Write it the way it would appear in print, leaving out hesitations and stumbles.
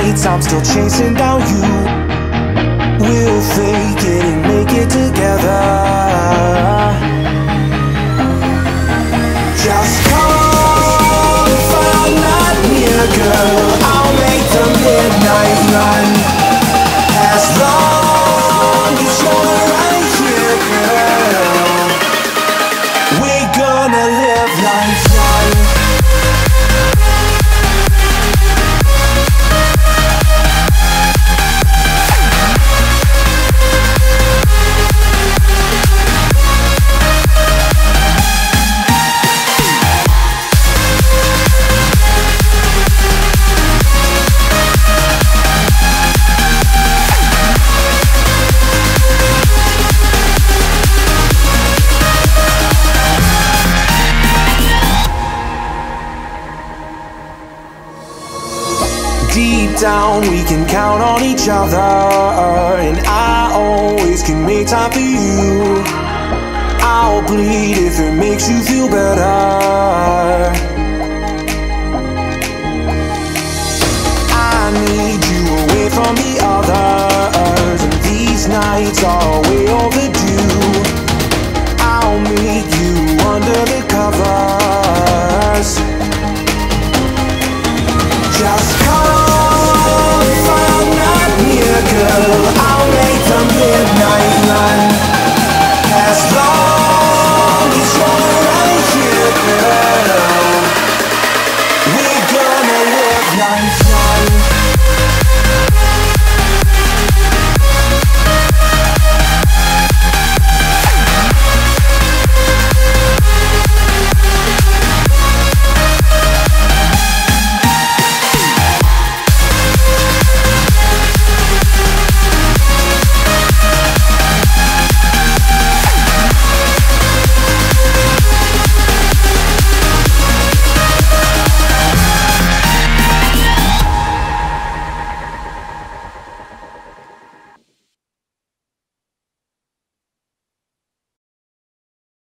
nights I'm still chasing down you. We'll fake it and make it together. Just come if I'm not near, girl, I'll make the midnight run. As long as you're right here, girl, we're gonna live life young. Deep down we can count on each other, and I always can make time for you. I'll bleed if it makes you feel better.